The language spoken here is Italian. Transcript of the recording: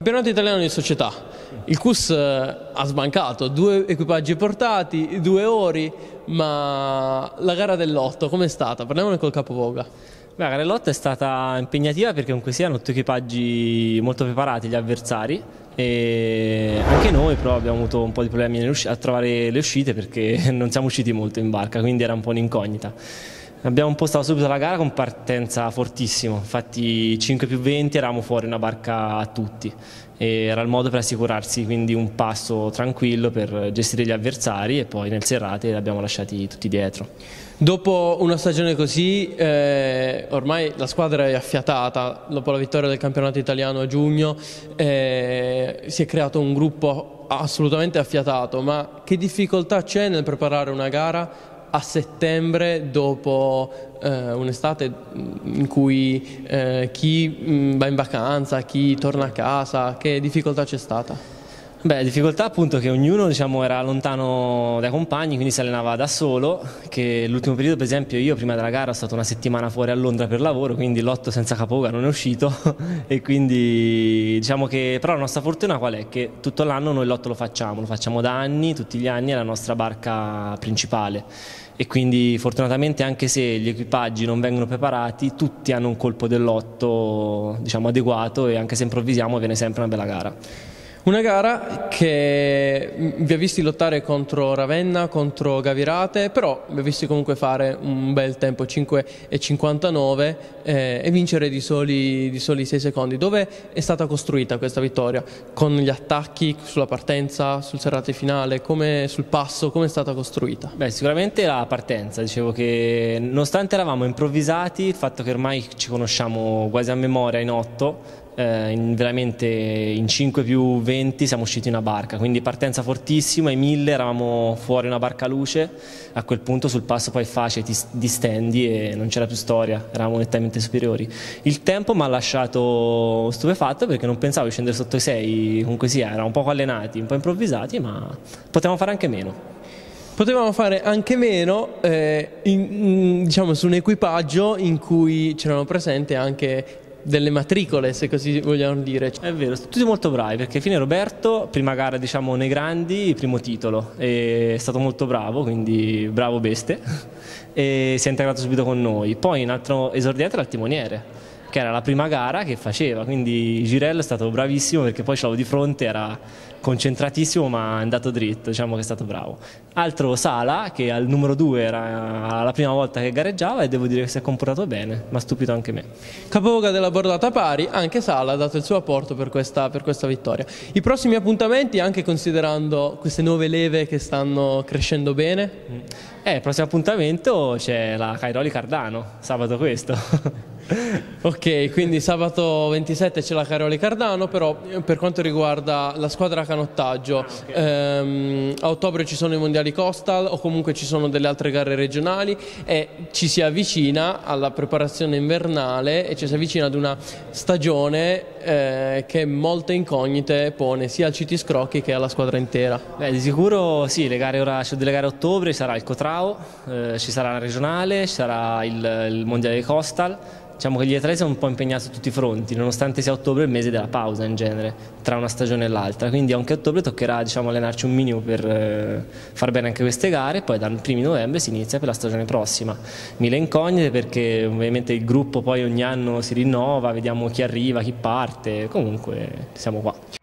Campionato italiano di società, il CUS ha sbancato, 2 equipaggi portati, 2 ori, ma la gara dell'8 com'è stata? Parliamone col capovoga. La gara dell'8 è stata impegnativa perché comunque siano 8 equipaggi molto preparati gli avversari e anche noi però abbiamo avuto un po' di problemi a trovare le uscite perché non siamo usciti molto in barca, quindi era un po' un'incognita. Abbiamo impostato subito la gara con partenza fortissimo, infatti 5+20 eravamo fuori una barca a tutti e era il modo per assicurarsi quindi un passo tranquillo per gestire gli avversari e poi nel serrate li abbiamo lasciati tutti dietro. Dopo una stagione così, ormai la squadra è affiatata, dopo la vittoria del campionato italiano a giugno si è creato un gruppo assolutamente affiatato, ma che difficoltà c'è nel preparare una gara a settembre dopo un'estate in cui chi va in vacanza, chi torna a casa, che difficoltà c'è stata? Beh, difficoltà appunto che ognuno era lontano dai compagni, quindi si allenava da solo, che l'ultimo periodo per esempio io prima della gara sono stato una settimana fuori a Londra per lavoro, quindi l'8 senza capovoga non è uscito e quindi diciamo che però la nostra fortuna qual è? Che tutto l'anno noi l'8 lo facciamo da anni, tutti gli anni è la nostra barca principale e quindi fortunatamente anche se gli equipaggi non vengono preparati tutti hanno un colpo dell'8 diciamo adeguato e anche se improvvisiamo viene sempre una bella gara. Una gara che vi ha visti lottare contro Ravenna, contro Gavirate, però vi ha visti comunque fare un bel tempo, 5,59 e vincere di soli 6 secondi. Dove è stata costruita questa vittoria? Con gli attacchi sulla partenza, sul serrate finale, sul passo, come è stata costruita? Beh, sicuramente la partenza, dicevo che nonostante eravamo improvvisati, il fatto che ormai ci conosciamo quasi a memoria in 8, veramente in 5+20 siamo usciti in una barca, quindi partenza fortissima, ai 1000 eravamo fuori una barca a luce, a quel punto sul passo poi è facile, ti distendi e non c'era più storia, eravamo nettamente superiori. Il tempo mi ha lasciato stupefatto perché non pensavo di scendere sotto i 6, comunque sia, eravamo un po' allenati, un po' improvvisati, ma potevamo fare anche meno. Potevamo fare anche meno diciamo su un equipaggio in cui c'erano presenti anche delle matricole, se così vogliamo dire. È vero, tutti molto bravi perché fine Roberto, prima gara diciamo nei grandi, primo titolo, è stato molto bravo, quindi bravo Beste e si è integrato subito con noi. Poi un altro esordiente era il timoniere, che era la prima gara che faceva, quindi Girello è stato bravissimo perché poi ce l'avevo di fronte, era concentratissimo ma è andato dritto, diciamo che è stato bravo. Altro Sala che al numero 2 era la prima volta che gareggiava e devo dire che si è comportato bene, mi ha stupito anche me. Capovoga della bordata pari, anche Sala ha dato il suo apporto per questa vittoria. I prossimi appuntamenti, anche considerando queste nuove leve che stanno crescendo bene? Il prossimo appuntamento c'è la Cairoli Cardano, sabato questo. Ok, quindi sabato 27 c'è la Cairoli Cardano, però per quanto riguarda la squadra canottaggio, a ottobre ci sono i mondiali coastal o comunque ci sono delle altre gare regionali e ci si avvicina alla preparazione invernale e ci si avvicina ad una stagione che molte incognite pone sia al CT Scrocchi che alla squadra intera. Beh, di sicuro sì, le gare ora, c'è delle gare a ottobre, sarà il Cotrao, ci sarà la regionale, ci sarà il mondiale coastal. Diciamo che gli atleti sono un po' impegnati su tutti i fronti, nonostante sia ottobre il mese della pausa in genere, tra una stagione e l'altra, quindi anche a ottobre toccherà diciamo, allenarci un minimo per far bene anche queste gare, poi dal 1° novembre si inizia per la stagione prossima. 1000 incognite perché ovviamente il gruppo poi ogni anno si rinnova, vediamo chi arriva, chi parte, comunque siamo qua.